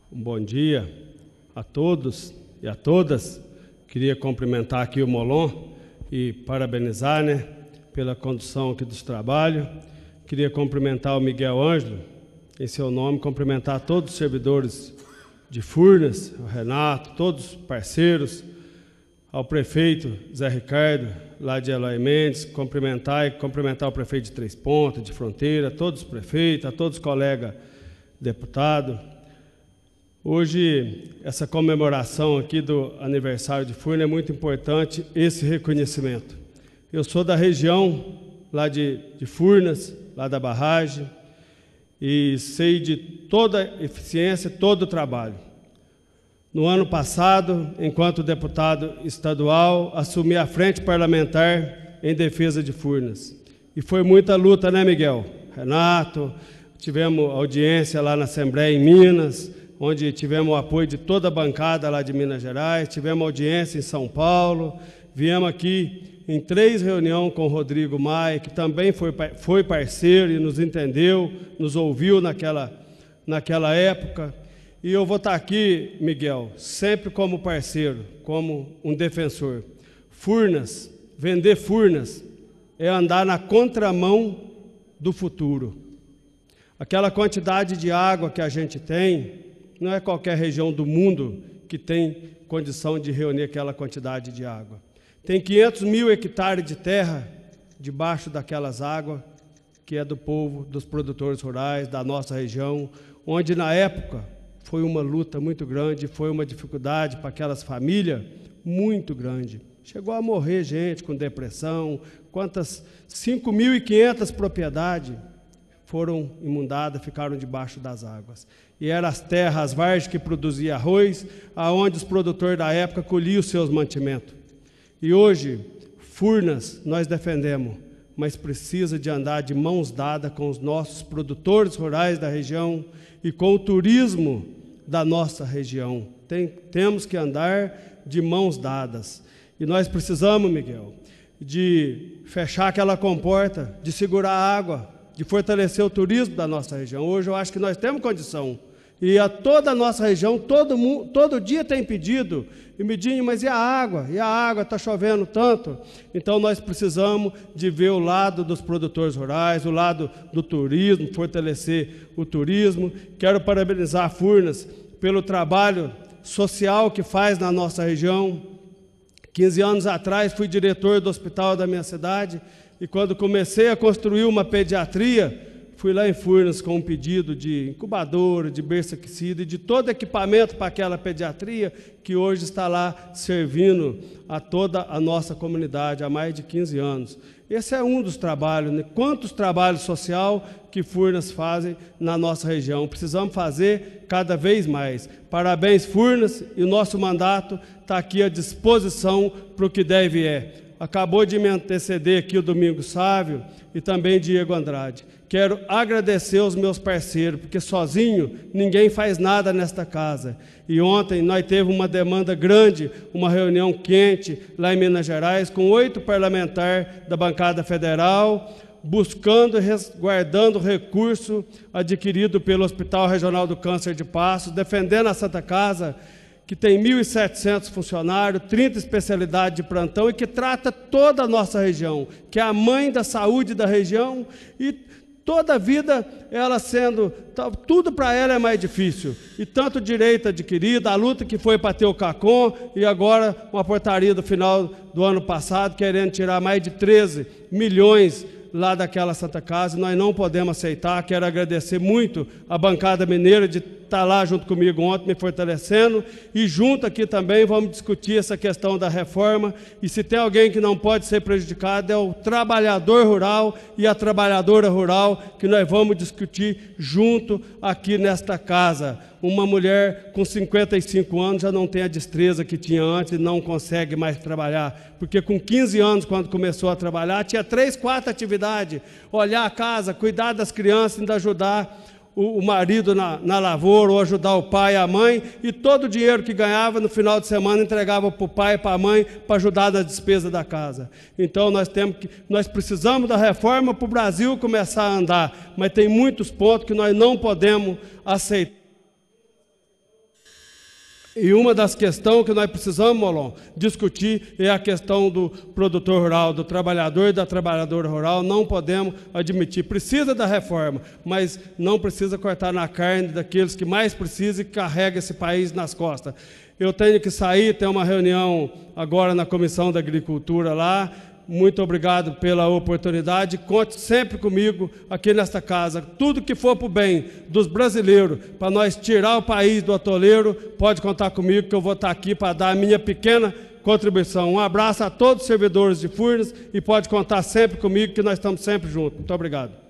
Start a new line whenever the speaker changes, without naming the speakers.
Um bom dia a todos e a todas. Queria cumprimentar aqui o Molon e parabenizar, pela condução aqui dos trabalhos. Queria cumprimentar o Miguel Ângelo, em seu nome, cumprimentar todos os servidores de Furnas, o Renato, todos os parceiros, ao prefeito Zé Ricardo, lá de Eloy Mendes, cumprimentar o prefeito de Três Pontas, de Fronteira, todos os prefeitos, a todos os colegas deputados. Hoje, essa comemoração aqui do aniversário de Furnas é muito importante, esse reconhecimento. Eu sou da região, lá de Furnas, lá da barragem, e sei de toda a eficiência, todo o trabalho. No ano passado, enquanto deputado estadual, assumi a frente parlamentar em defesa de Furnas. E foi muita luta, né, Miguel? Renato, tivemos audiência lá na Assembleia em Minas, onde tivemos o apoio de toda a bancada lá de Minas Gerais, tivemos audiência em São Paulo, viemos aqui em 3 reuniões com o Rodrigo Maia, que também foi parceiro e nos entendeu, nos ouviu naquela época. E eu vou estar aqui, Miguel, sempre como parceiro, como um defensor. Furnas, vender Furnas, é andar na contramão do futuro. Aquela quantidade de água que a gente tem, não é qualquer região do mundo que tem condição de reunir aquela quantidade de água. Tem 500 mil hectares de terra debaixo daquelas águas, que é do povo, dos produtores rurais, da nossa região, onde na época foi uma luta muito grande, foi uma dificuldade para aquelas famílias muito grande. Chegou a morrer gente com depressão, 5.500 propriedades foram inundadas, ficaram debaixo das águas. E eram as terras, as vargens que produziam arroz, aonde os produtores da época colhiam os seus mantimentos. E hoje, Furnas, nós defendemos, mas precisa de andar de mãos dadas com os nossos produtores rurais da região e com o turismo da nossa região. Temos que andar de mãos dadas. E nós precisamos, Miguel, de fechar aquela comporta, de segurar a água, de fortalecer o turismo da nossa região. Hoje eu acho que nós temos condição. E a toda a nossa região, todo dia tem pedido, e Midinho, mas e a água? E a água está chovendo tanto? Então nós precisamos de ver o lado dos produtores rurais, o lado do turismo, fortalecer o turismo. Quero parabenizar a Furnas pelo trabalho social que faz na nossa região. 15 anos atrás fui diretor do hospital da minha cidade, e quando comecei a construir uma pediatria, fui lá em Furnas com um pedido de incubadora, de berço aquecido e de todo equipamento para aquela pediatria que hoje está lá servindo a toda a nossa comunidade há mais de 15 anos. Esse é um dos trabalhos, quantos trabalhos social que Furnas fazem na nossa região. Precisamos fazer cada vez mais. Parabéns, Furnas, e o nosso mandato está aqui à disposição para o que deve Acabou de me anteceder aqui o Domingos Sávio e também Diego Andrade. Quero agradecer aos meus parceiros, porque sozinho ninguém faz nada nesta casa. E ontem nós tivemos uma demanda grande, uma reunião quente lá em Minas Gerais, com 8 parlamentares da bancada federal, buscando e resguardando o recurso adquirido pelo Hospital Regional do Câncer de Passos, defendendo a Santa Casa, que tem 1.700 funcionários, 30 especialidades de plantão e que trata toda a nossa região, que é a mãe da saúde da região, e toda a vida ela sendo, tudo para ela é mais difícil. E tanto direito adquirido, a luta que foi para ter o CACOM, e agora uma portaria do final do ano passado, querendo tirar mais de 13 milhões lá daquela Santa Casa, nós não podemos aceitar. Quero agradecer muito a bancada mineira de estar lá junto comigo ontem, me fortalecendo, e junto aqui também vamos discutir essa questão da reforma, e se tem alguém que não pode ser prejudicado é o trabalhador rural e a trabalhadora rural, que nós vamos discutir junto aqui nesta casa. Uma mulher com 55 anos já não tem a destreza que tinha antes e não consegue mais trabalhar, porque com 15 anos, quando começou a trabalhar, tinha 3, 4 atividades: olhar a casa, cuidar das crianças, ainda ajudar o marido na lavoura, ou ajudar o pai e a mãe, e todo o dinheiro que ganhava no final de semana entregava para o pai e para a mãe para ajudar nas despesas da casa. Então nós precisamos da reforma para o Brasil começar a andar, mas tem muitos pontos que nós não podemos aceitar. E uma das questões que nós precisamos, Molon, discutir é a questão do produtor rural, do trabalhador e da trabalhadora rural. Não podemos admitir. Precisa da reforma, mas não precisa cortar na carne daqueles que mais precisam e carregam esse país nas costas. Eu tenho que sair, tem uma reunião agora na Comissão da Agricultura lá. Muito obrigado pela oportunidade. Conte sempre comigo aqui nesta casa. Tudo que for para o bem dos brasileiros, para nós tirar o país do atoleiro, pode contar comigo que eu vou estar aqui para dar a minha pequena contribuição. Um abraço a todos os servidores de Furnas e pode contar sempre comigo que nós estamos sempre juntos. Muito obrigado.